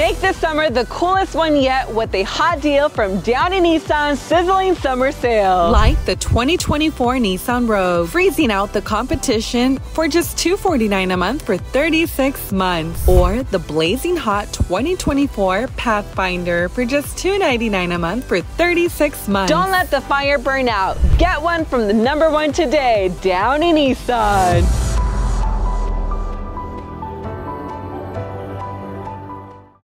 Make this summer the coolest one yet with a hot deal from Downey Nissan's Sizzling Summer Sale. Like the 2024 Nissan Rogue, freezing out the competition for just $249 a month for 36 months. Or the blazing hot 2024 Pathfinder for just $299 a month for 36 months. Don't let the fire burn out. Get one from the #1 today, Downey Nissan.